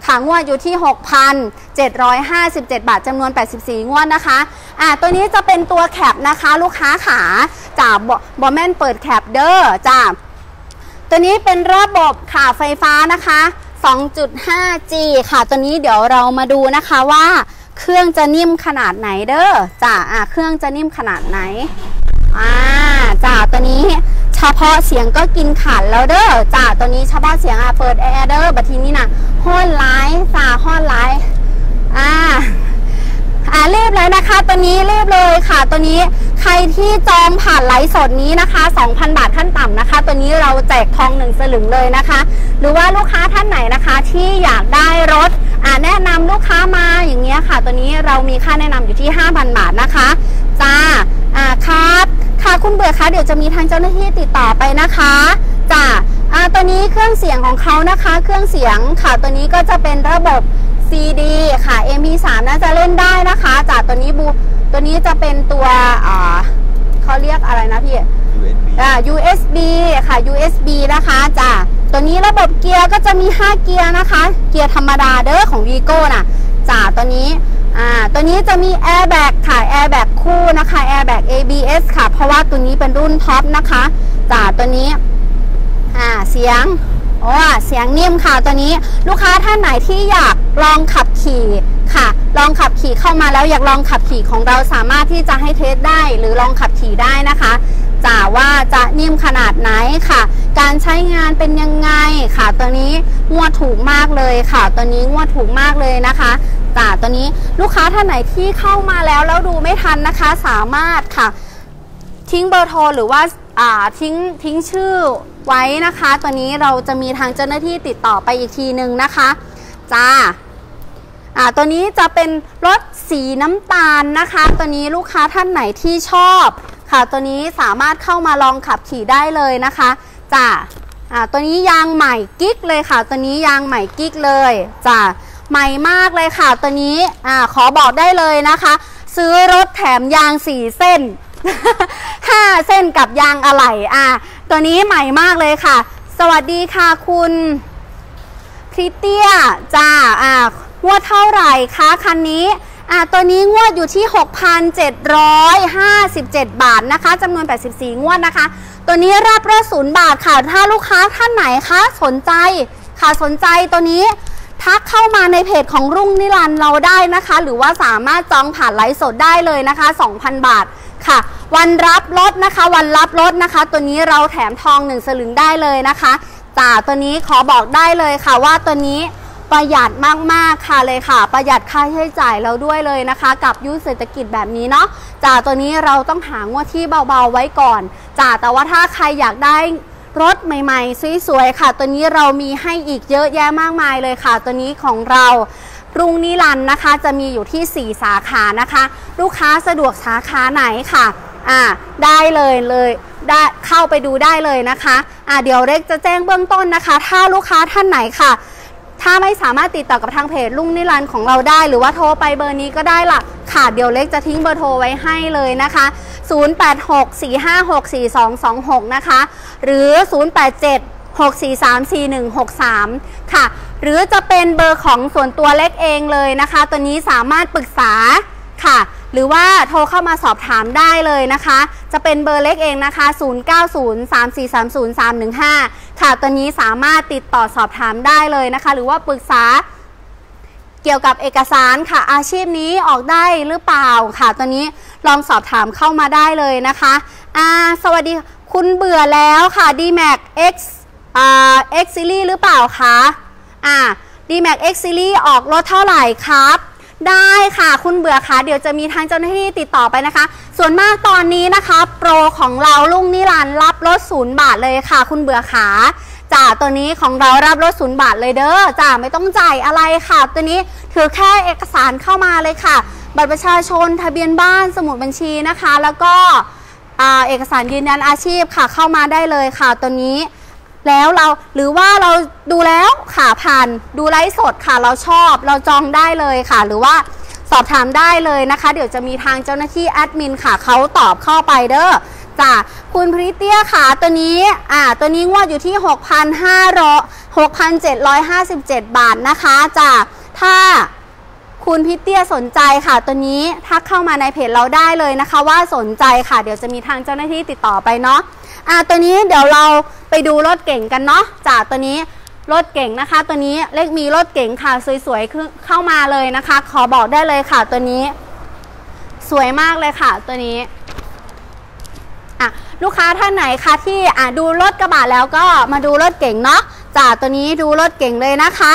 ค่ะงวดอยู่ที่ หกพันเจ็ดร้อยห้าสิบเจ็ด บาทจำนวนแปดสิบสี่งวดนะคะอ่าตัวนี้จะเป็นตัวแคปนะคะลูกค้าขาจากบอแมนเปิดแคปเดอร์จ้าตัวนี้เป็นระบบค่ะไฟฟ้านะคะ สองจุดห้าจี ค่ะตัวนี้เดี๋ยวเรามาดูนะคะว่าเครื่องจะนิ่มขนาดไหนเด้อจ้าอ่าเครื่องจะนิ่มขนาดไหนอ่าจ้าตัวนี้เฉพาะเสียงก็กินขันแล้วเด้อจ้าตัวนี้เฉพาะเสียงอ่ะเปิดแอร์เด้อบัดทีนี้นะห้อนไลท์จ้าห้อนไลท์อ่าอ่ารีบเลยนะคะตัวนี้รีบเลยค่ะตัวนี้ใครที่จองผ่านไลฟ์สดนี้นะคะ สองพัน บาทขั้นต่ำนะคะตัวนี้เราแจกทองหนึ่งสลึงเลยนะคะหรือว่าลูกค้าท่านไหนนะคะที่อยากได้รถอ่าแนะนำลูกค้ามาอย่างเงี้ยค่ะตัวนี้เรามีค่าแนะนำอยู่ที่ ห้าพัน บาทนะคะจ้าอ่าครับค่ะคุณเบื่อคะเดี๋ยวจะมีทางเจ้าหน้าที่ติดต่อไปนะคะจ้าอ่าตัวนี้เครื่องเสียงของเขานะคะเครื่องเสียงค่ะตัวนี้ก็จะเป็นระบบ ซี ดี ค่ะ เอ็ม พี สาม น่าจะเล่นได้นะคะจากตัวนี้บูตัวนี้จะเป็นตัวอ่าเขาเรียกอะไรนะพี่ ยู เอส บี อ่า ยู เอส บี ค่ะ ยู เอส บี นะคะจ้าตัวนี้ระบบเกียร์ก็จะมีห้าเกียร์นะคะเกียร์ธรรมดาเด้อของ Vigo น่ะจ้าตัวนี้อ่าตัวนี้จะมีแอร์แบ็กค่ะแอร์แบ็กคู่นะคะแอร์แบ็ก เอ บี เอส ค่ะเพราะว่าตัวนี้เป็นรุ่นท็อปนะคะจ้าตัวนี้อ่าเสียงโอ้เสียงนิ่มค่ะตัวนี้ลูกค้าท่านไหนที่อยากลองขับขี่ค่ะลองขับขี่เข้ามาแล้วอยากลองขับขี่ของเราสามารถที่จะให้เทสได้หรือลองขับขี่ได้นะคะจ้าว่าจะนิ่มขนาดไหนค่ะการใช้งานเป็นยังไงค่ะตัวนี้งวดถูกมากเลยค่ะตัวนี้งวดถูกมากเลยนะคะจ้าตัวนี้ลูกค้าท่านไหนที่เข้ามาแล้วแล้วดูไม่ทันนะคะสามารถค่ะทิ้งเบอร์โทรหรือว่าอ่าทิ้งทิ้งชื่อไว้นะคะตัวนี้เราจะมีทางเจ้าหน้าที่ติดต่อไปอีกทีหนึ่งนะคะจ้าอ่าตัวนี้จะเป็นรถสีน้ำตาลนะคะตัวนี้ลูกค้าท่านไหนที่ชอบค่ะตัวนี้สามารถเข้ามาลองขับขี่ได้เลยนะคะจ้าอ่าตัวนี้ยางใหม่กิ๊กเลยค่ะตัวนี้ยางใหม่กิ๊กเลยจ้าใหม่มากเลยค่ะตัวนี้อ่าขอบอกได้เลยนะคะซื้อรถแถมยางสี่เส้นห้าเส้นกับยางอะไหล่อ่ะตัวนี้ใหม่มากเลยค่ะสวัสดีค่ะคุณพริเตียจ้าอ่างวดเท่าไหร่คะคันนี้อ่ะตัวนี้งวดอยู่ที่ หกพันเจ็ดร้อยห้าสิบเจ็ด บาทนะคะจำนวนแปดสิบสี่งวดนะคะตัวนี้รับรถศูนย์บาทค่ะถ้าลูกค้าท่านไหนคะสนใจค่ะสนใจตัวนี้ทักเข้ามาในเพจของรุ่งนิรันดร์เราได้นะคะหรือว่าสามารถจองผ่านไลฟ์สดได้เลยนะคะ สองพัน บาทค่ะวันรับรถนะคะวันรับรถนะคะตัวนี้เราแถมทองหนึ่งสลึงได้เลยนะคะจ้าตัวนี้ขอบอกได้เลยค่ะว่าตัวนี้ประหยัดมากๆค่ะเลยค่ะประหยัดค่าใช้จ่ายเราด้วยเลยนะคะกับยุคเศรษฐกิจแบบนี้เนาะจ้าตัวนี้เราต้องหางวดที่เบาๆไว้ก่อนจ้าแต่ว่าถ้าใครอยากได้รถใหม่ๆสวยๆค่ะตัวนี้เรามีให้อีกเยอะแยะมากมายเลยค่ะตัวนี้ของเรารุ่งนิรันดร์นะคะจะมีอยู่ที่สี่สาขานะคะลูกค้าสะดวกสาขาไหนค่ะอ่าได้เลยเลยได้เข้าไปดูได้เลยนะคะอ่าเดี๋ยวเล็กจะแจ้งเบื้องต้นนะคะถ้าลูกค้าท่านไหนค่ะถ้าไม่สามารถติดต่อกับทางเพจรุ่งนิรันดร์ของเราได้หรือว่าโทรไปเบอร์นี้ก็ได้ล่ะค่ะเดี๋ยวเล็กจะทิ้งเบอร์โทรไว้ให้เลยนะคะศูนย์ แปด หก สี่ ห้า หก สี่ สอง สอง หกนะคะหรือศูนย์ แปด เจ็ด หก สี่ สาม สี่ หนึ่ง หก สามค่ะหรือจะเป็นเบอร์ของส่วนตัวเล็กเองเลยนะคะตัวนี้สามารถปรึกษาค่ะหรือว่าโทรเข้ามาสอบถามได้เลยนะคะจะเป็นเบอร์เล็กเองนะคะศูนย์ เก้า ศูนย์ สาม สี่ สาม ศูนย์ สาม หนึ่ง ห้าค่ะตัวนี้สามารถติดต่อสอบถามได้เลยนะคะหรือว่าปรึกษาเกี่ยวกับเอกสารค่ะอาชีพนี้ออกได้หรือเปล่าค่ะตัวนี้ลองสอบถามเข้ามาได้เลยนะคะอ่าสวัสดีคุณเบื่อแล้วค่ะ ดี แม็ก X อ่า X Series หรือเปล่าคะอ่า ดี แม็ก X Series ออกรถเท่าไหร่ครับได้ค่ะคุณเบื่อค่ะเดี๋ยวจะมีทางเจ้าหน้าที่ติดต่อไปนะคะส่วนมากตอนนี้นะคะโปรของเรารุ่งนิรันดร์รับรถศูนย์บาทเลยค่ะคุณเบื่อขาจ้าตัวนี้ของเรารับรถศูนย์บาทเลยเด้อจ้าไม่ต้องจ่ายอะไรค่ะตัวนี้ถือแค่เอกสารเข้ามาเลยค่ะบัตรประชาชนทะเบียนบ้านสมุดบัญชีนะคะแล้วก็เอกสารยืนยันอาชีพค่ะเข้ามาได้เลยค่ะตัวนี้แล้วเราหรือว่าเราดูแล้วค่ะผ่านดูไลฟ์สดค่ะเราชอบเราจองได้เลยค่ะหรือว่าสอบถามได้เลยนะคะเดี๋ยวจะมีทางเจ้าหน้าที่แอดมินค่ะเขาตอบเข้าไปเด้อจ้ะคุณพริเตียค่ะตัวนี้อ่าตัวนี้งวดอยู่ที่ หกพันห้าร้อย หกพันเจ็ดร้อยห้าสิบเจ็ด บาทนะคะจ้ะถ้าคุณพิเตียสนใจค่ะตัวนี้ทักเข้ามาในเพจเราได้เลยนะคะว่าสนใจค่ะเดี๋ยวจะมีทางเจ้าหน้าที่ติดต่อไปเนาะอ่าตัวนี้เดี๋ยวเราไปดูรถเก่งกันเนาะจ้ะตัวนี้รถเก่งนะคะตัวนี้เลขมีรถเก่งค่ะสวยๆเข้ามาเลยนะคะขอบอกได้เลยค่ะตัวนี้สวยมากเลยค่ะตัวนี้อ่ะลูกค้าท่านไหนคะที่อ่ะดูรถกระบะแล้วก็มาดูรถเก่งเนาะจ้ะตัวนี้ดูรถเก่งเลยนะคะ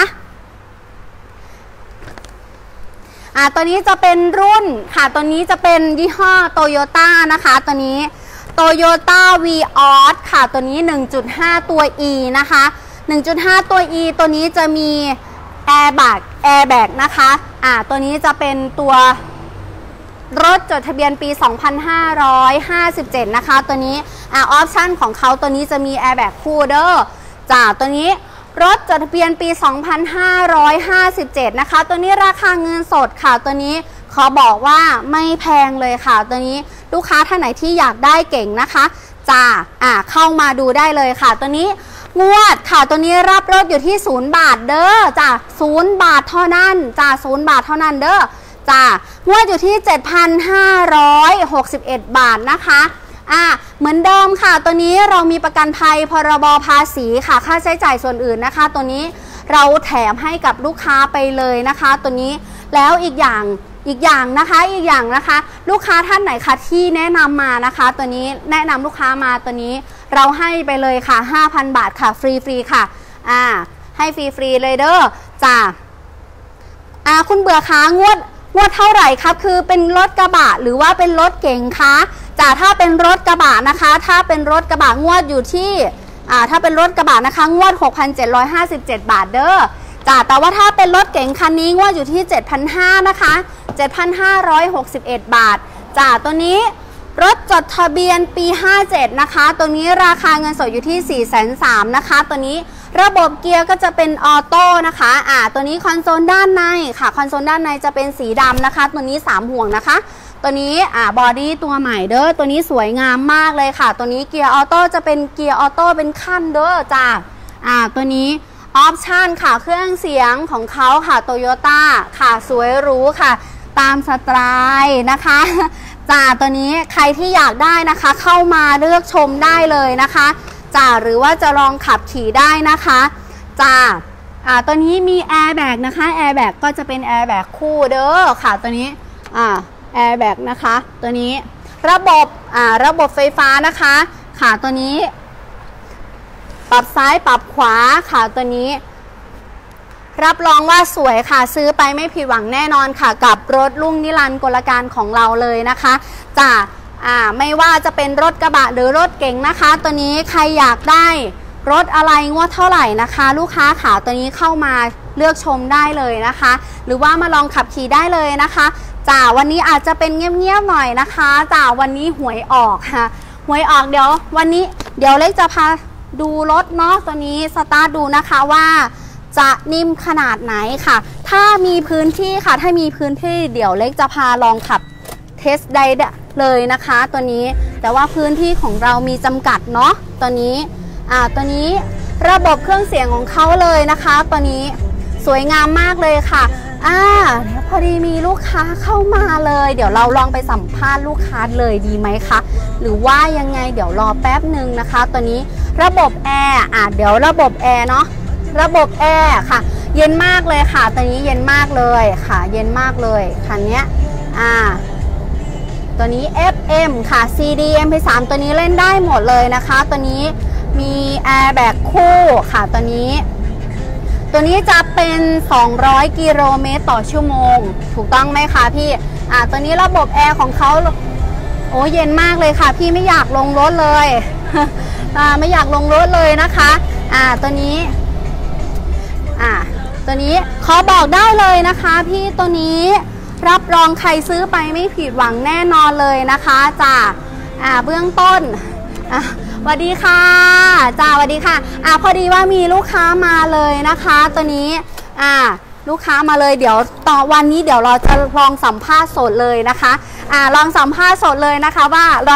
อ่ะตัวนี้จะเป็นรุ่นค่ะตัวนี้จะเป็นยี่ห้อโตโยต้านะคะตัวนี้โตโยต้า วีออส ค่ะตัวนี้ หนึ่งจุดห้า ตัว E นะคะ หนึ่งจุดห้า ตัว E ตัวนี้จะมีแอร์แบ็กแอร์แบ็กนะคะอ่ะตัวนี้จะเป็นตัวรถจดทะเบียนปี สองพันห้าร้อยห้าสิบเจ็ด นะคะตัวนี้อ่าออปชั่นของเขาตัวนี้จะมีแอร์แบ็กคู่เด้อจ้าตัวนี้รถจดทะเบียนปี สองพันห้าร้อยห้าสิบเจ็ด นะคะตัวนี้ราคาเงินสดค่ะตัวนี้ขอบอกว่าไม่แพงเลยค่ะตัวนี้ลูกค้าท่านไหนที่อยากได้เก่งนะคะจ้าอ่าเข้ามาดูได้เลยค่ะตัวนี้งวดค่ะตัวนี้รับรถอยู่ที่ศูนย์บาทเด้อจ้าศูนย์บาทเท่านั้นจ้าศูนย์บาทเท่านั้นเด้อจ้างวดอยู่ที่ เจ็ดพันห้าร้อยหกสิบเอ็ด บาทนะคะอ่าเหมือนเดิมค่ะตัวนี้เรามีประกันภัยพรบภาษีค่ะค่าใช้จ่ายส่วนอื่นนะคะตัวนี้เราแถมให้กับลูกค้าไปเลยนะคะตัวนี้แล้วอีกอย่างอีกอย่างนะคะอีกอย่างนะคะลูกค้าท่านไหนคะที่แนะนำมานะคะตัวนี้แนะนำลูกค้ามาตัวนี้เราให้ไปเลยค่ะ ห้าพัน บาทค่ะฟรีฟรีค่ะอ่าให้ฟรีฟรีเลยเด้อจ้าอ่าคุณเบื่อค้างวดงวดเท่าไหร่ครับคือเป็นรถกระบะหรือว่าเป็นรถเก๋งคะจ้าถ้าเป็นรถกระบะนะคะถ้าเป็นรถกระบะงวดอยู่ที่อ่าถ้าเป็นรถกระบะนะคะงวด หกพันเจ็ดร้อยห้าสิบเจ็ด บาทเด้อจ้าแต่ว่าถ้าเป็นรถเก๋งคันนี้งวดอยู่ที่ เจ็ดพันห้าร้อย นะคะ เจ็ดพันห้าร้อยหกสิบเอ็ด บาทจ้าตัวนี้รถจดทะเบียนปีห้าเจ็ดนะคะตัวนี้ราคาเงินสดอยู่ที่ สี่แสนสามหมื่น นะคะตัวนี้ระบบเกียร์ก็จะเป็นออโต้นะคะอ่าตัวนี้คอนโซลด้านในค่ะคอนโซลด้านในจะเป็นสีดำนะคะตัวนี้สามห่วงนะคะตัวนี้อ่าบอดี้ตัวใหม่เด้อตัวนี้สวยงามมากเลยค่ะตัวนี้เกียร์ออโต้จะเป็นเกียร์ออโต้เป็นขั้นเด้อจ้าอ่าตัวนี้ออปชั่นค่ะเครื่องเสียงของเขาค่ะโตโยต้าค่ะสวยหรูค่ะตามสไตล์นะคะจ้าตัวนี้ใครที่อยากได้นะคะเข้ามาเลือกชมได้เลยนะคะจ้าหรือว่าจะลองขับขี่ได้นะคะจ้าอ่าตัวนี้มีแอร์แบ็กนะคะแอร์แบ็กก็จะเป็นแอร์แบ็กคู่เด้อค่ะตัวนี้อ่าแอร์แบ็กนะคะตัวนี้ระบบอ่าระบบไฟฟ้านะคะค่ะตัวนี้ปรับซ้ายปรับขวาค่ะตัวนี้รับรองว่าสวยค่ะซื้อไปไม่ผิดหวังแน่นอนค่ะกับรถรุ่งนิรันดร์กลการของเราเลยนะคะจ้าอ่าไม่ว่าจะเป็นรถกระบะหรือรถเก๋งนะคะตัวนี้ใครอยากได้รถอะไรงวดเท่าไหร่นะคะลูกค้าขาตัวนี้เข้ามาเลือกชมได้เลยนะคะหรือว่ามาลองขับขี่ได้เลยนะคะจ้าวันนี้อาจจะเป็นเงียบๆหน่อยนะคะจ้าวันนี้หวยออกค่ะหวยออกเดี๋ยววันนี้เดี๋ยวเล็กจะพาดูรถเนาะตัวนี้สตาร์ทดูนะคะว่าจะนิ่มขนาดไหนค่ะถ้ามีพื้นที่ค่ะถ้ามีพื้นที่เดี๋ยวเล็กจะพาลองขับเทสได้เลยนะคะตัวนี้แต่ว่าพื้นที่ของเรามีจำกัดเนาะตัวนี้อ่าตัวนี้ระบบเครื่องเสียงของเขาเลยนะคะตัวนี้สวยงามมากเลยค่ะอ่าเดี๋ยวพอดีมีลูกค้าเข้ามาเลยเดี๋ยวเราลองไปสัมภาษณ์ลูกค้าเลยดีไหมคะหรือว่ายังไงเดี๋ยวรอแป๊บหนึ่งนะคะตัวนี้ระบบแอร์อ่าเดี๋ยวระบบแอร์เนาะระบบแอร์ค่ะเย็นมากเลยค่ะตัวนี้เย็นมากเลยค่ะเย็นมากเลยคันนี้อ่าตัวนี้ เอฟ เอ็ม ค่ะ ซี ดี เอ็ม พี สาม ตัวนี้เล่นได้หมดเลยนะคะตัวนี้มีแอร์แบ็กคู่ค่ะตัวนี้ตัวนี้จะเป็นสองร้อยกิโลเมตรต่อชั่วโมงถูกต้องไหมคะพี่อ่าตัวนี้ระบบแอร์ของเขาโอ้เย็นมากเลยค่ะพี่ไม่อยากลงรถเลยอ่าไม่อยากลงรถเลยนะคะอ่าตัวนี้อ่าตัวนี้ขอบอกได้เลยนะคะพี่ตัวนี้รับรองใครซื้อไปไม่ผิดหวังแน่นอนเลยนะคะจ้าอ่าเบื้องต้นอ่ะสวัสดีค่ะจ้าสวัสดีค่ะอ่าพอดีว่ามีลูกค้ามาเลยนะคะตัวนี้อ่าลูกค้ามาเลยเดี๋ยวต่อวันนี้เดี๋ยวเราจะลองสัมภาษณ์สดเลยนะคะอ่าลองสัมภาษณ์สดเลยนะคะว่าเรา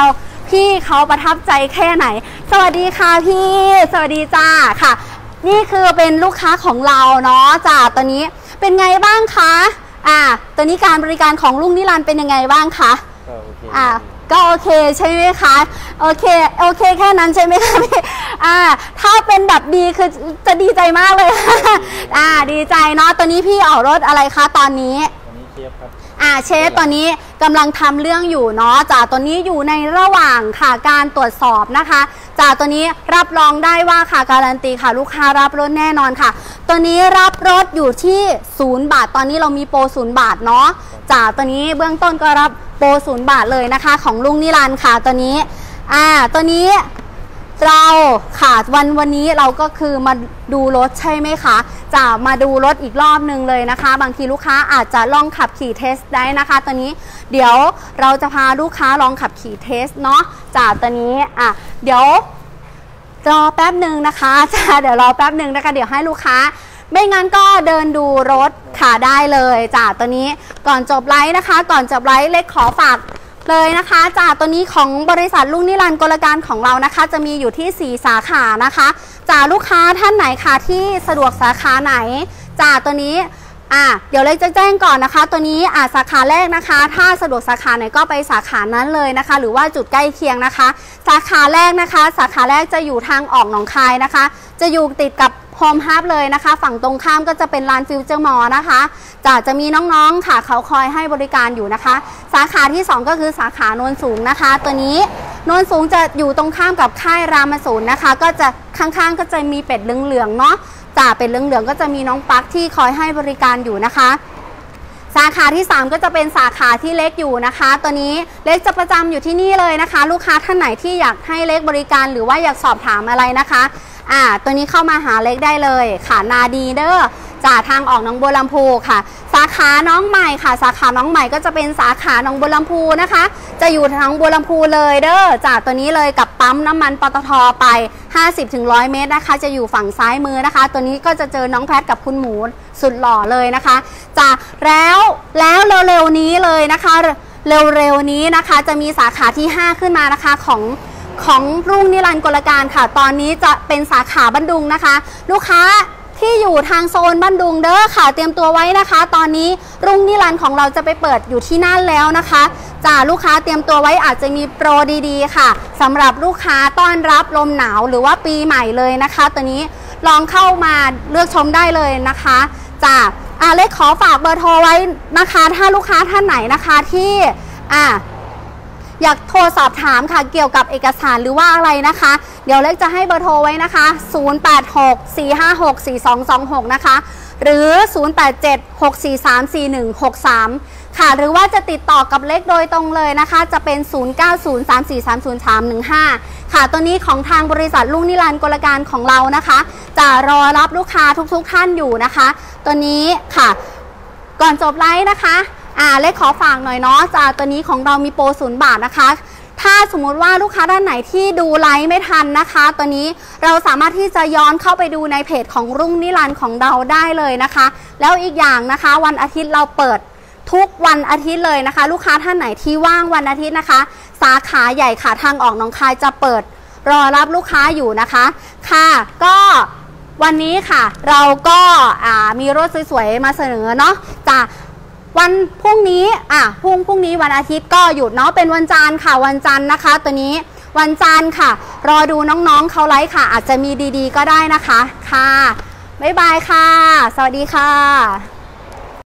พี่เขาประทับใจแค่ไหนสวัสดีค่ะพี่สวัสดีจ้าค่ะนี่คือเป็นลูกค้าของเราเนาะจ้าตัวนี้เป็นไงบ้างคะอ่าตัวนี้การบริการของลุงนิรันดร์เป็นยังไงบ้างคะอ่าก็โอเคใช่ไหมคะโอเคโอเคแค่นั้นใช่ไหมคะพี่อ่าถ้าเป็นแบบดีคือจะดีใจมากเลยอ่าดีใจเนาะตัวนี้พี่ออกรถอะไรคะตอนนี้ตอนนี้เชฟครับอ่าเชฟตอนนี้กำลังทำเรื่องอยู่เนาะจากตัวนี้อยู่ในระหว่างค่ะการตรวจสอบนะคะจากตัวนี้รับรองได้ว่าค่ะการันตีค่ะลูกค้ารับรถแน่นอนค่ะตัวนี้รับรถอยู่ที่ศูนย์บาทตอนนี้เรามีโปรศูนย์บาทเนาะจากตัวนี้เบื้องต้นก็รับโปรศูนย์บาทเลยนะคะของลุงนิรันดร์ค่ะตัวนี้อ่าตัวนี้เราค่ะวันวันนี้เราก็คือมาดูรถใช่ไหมคะจะมาดูรถอีกรอบนึงเลยนะคะบางทีลูกค้าอาจจะลองขับขี่เทสได้นะคะตัวนี้เดี๋ยวเราจะพาลูกค้าลองขับขี่เทสเนาะจากตัวนี้อ่ะเดี๋ยวรอแป๊บหนึ่งนะคะจ้าเดี๋ยวรอแป๊บหนึ่งนะคะเดี๋ยวให้ลูกค้าไม่งั้นก็เดินดูรถค่ะได้เลยจ้าตัวนี้ก่อนจบไลฟ์นะคะก่อนจบไลฟ์เล็กขอฝากเลยนะคะจากตัวนี้ของบริษัทลุงนิรันดร์กลการของเรานะคะจะมีอยู่ที่สี่สาขานะคะจากลูกค้าท่านไหนคะที่สะดวกสาขาไหนจากตัวนี้อ่ะเดี๋ยวเล็กจะแจ้งก่อนนะคะตัวนี้อ่ะสาขาแรกนะคะถ้าสะดวกสาขาไหนก็ไปสาขานั้นเลยนะคะหรือว่าจุดใกล้เคียงนะคะสาขาแรกนะคะสาขาแรกจะอยู่ทางออกหนองคายนะคะจะอยู่ติดกับโฮมฮับเลยนะคะฝั่งตรงข้ามก็จะเป็นลานฟิวเจอร์มอลล์นะคะจะจะมีน้องๆค่ะเขาคอยให้บริการอยู่นะคะสาขาที่สองก็คือสาขาโนนสูงนะคะตัวนี้โนนสูงจะอยู่ตรงข้ามกับค่ายรามสูรนะคะก็จะข้างๆก็จะมีเป็ดเหลืองๆเนาะจ่าเป็ดเหลืองๆก็จะมีน้องปักที่คอยให้บริการอยู่นะคะสาขาที่สามก็จะเป็นสาขาที่เล็กอยู่นะคะตัวนี้เล็กจะประจำอยู่ที่นี่เลยนะคะลูกค้าท่านไหนที่อยากให้เล็กบริการหรือว่าอยากสอบถามอะไรนะคะอ่าตัวนี้เข้ามาหาเล็กได้เลยค่ะนาดีเดอร์จากทางออกหนองบัวลำพูค่ะสาขาน้องใหม่ค่ะสาขาน้องใหม่ก็จะเป็นสาขาหนองบัวลำพูนะคะจะอยู่ทางบัวลำพูเลยเด้อจากตัวนี้เลยกับปั๊มน้ำมันปตทไป ห้าสิบถึงหนึ่งร้อย เมตรนะคะจะอยู่ฝั่งซ้ายมือนะคะตัวนี้ก็จะเจอน้องแพทกับคุณหมูสุดหล่อเลยนะคะจากแล้วแล้วเร็วๆนี้เลยนะคะเร็วๆนี้นะคะจะมีสาขาที่ห้าขึ้นมานะคะของของรุ่งนิรันดร์กลการค่ะตอนนี้จะเป็นสาขาบันดุงนะคะลูกค้าที่อยู่ทางโซนบันดุงเด้อค่ะเตรียมตัวไว้นะคะตอนนี้รุ่งนิรันดร์ของเราจะไปเปิดอยู่ที่นั่นแล้วนะคะจ้าลูกค้าเตรียมตัวไว้อาจจะมีโปรดีๆค่ะสำหรับลูกค้าต้อนรับลมหนาวหรือว่าปีใหม่เลยนะคะตัวนี้ลองเข้ามาเลือกชมได้เลยนะคะจ้าอ่าเล็กขอฝากเบอร์โทรไว้นะคะถ้าลูกค้าท่านไหนนะคะที่อ่าอยากโทรสอบถามค่ะเกี่ยวกับเอกสารหรือว่าอะไรนะคะเดี๋ยวเล็กจะให้เบอร์โทรไว้นะคะศูนย์ แปด หก สี่ ห้า หก สี่ สอง สอง หกนะคะหรือศูนย์ แปด เจ็ด หก สี่ สาม สี่ หนึ่ง หก สามค่ะหรือว่าจะติดต่อกับเล็กโดยตรงเลยนะคะจะเป็นศูนย์ เก้า ศูนย์ สาม สี่ สาม ศูนย์ สาม หนึ่ง ห้าค่ะตัวนี้ของทางบริษัทลุงนิรันดร์กลการของเรานะคะจะรอรับลูกค้าทุกๆท่านอยู่นะคะตัวนี้ค่ะก่อนจบไลฟ์นะคะอ่าเล็กขอฝากหน่อยเนาะจากตัวนี้ของเรามีโปรศูนย์บาทนะคะถ้าสมมุติว่าลูกค้าด้านไหนที่ดูไลฟ์ไม่ทันนะคะตัวนี้เราสามารถที่จะย้อนเข้าไปดูในเพจของรุ่งนิรันดร์ของเราได้เลยนะคะแล้วอีกอย่างนะคะวันอาทิตย์เราเปิดทุกวันอาทิตย์เลยนะคะลูกค้าท่านไหนที่ว่างวันอาทิตย์นะคะสาขาใหญ่ค่ะทางออกหนองคายจะเปิดรอรับลูกค้าอยู่นะคะค่ะก็วันนี้ค่ะเราก็อ่ามีรถสวยๆมาเสนอเนาะจากวันพรุ่งนี้อ่ะพรุ่งพรุ่งนี้วันอาทิตย์ก็หยุดเนาะเป็นวันจันทร์ค่ะวันจันทร์นะคะตัวนี้วันจันทร์ค่ะรอดูน้องๆเขาไลฟ์ค่ะอาจจะมีดีๆก็ได้นะคะค่ะบ๊ายบายค่ะสวัสดีค่ะ